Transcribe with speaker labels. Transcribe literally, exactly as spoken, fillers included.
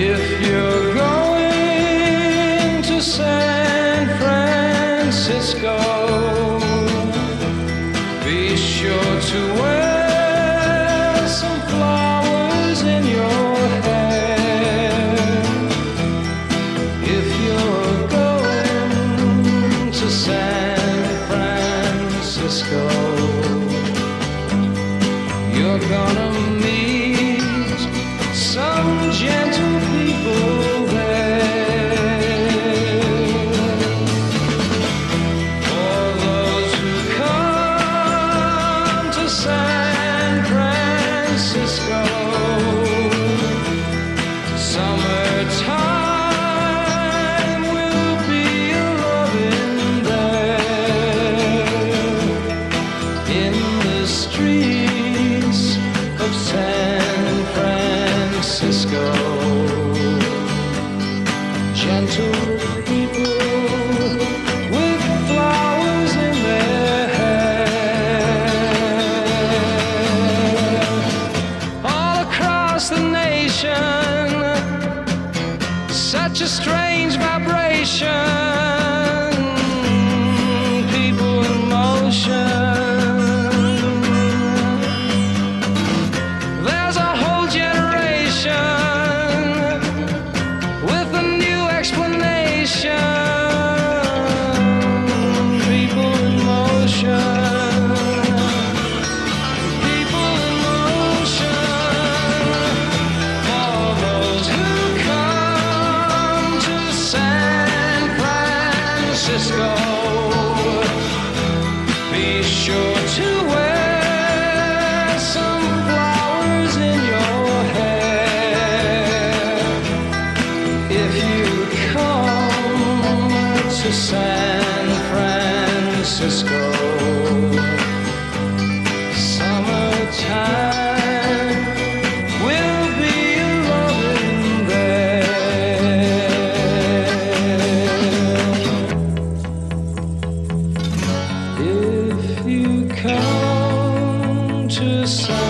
Speaker 1: If you're going to San Francisco, be sure to wear some flowers in your hair. If you're going to San Francisco, you're gonna meet some gentle people there. For those who come to San Francisco, summertime will be a-loving there. In the streets of San Francisco, gentle people with flowers in their hair. All across the nation, such a strange vibration, people in motion. There's a whole generation with a new explanation. People in motion. People in motion. For those who come to San Francisco, be sure to wear some flowers in your hair. If you come to San Francisco, summertime will be a-loving there. If you come to San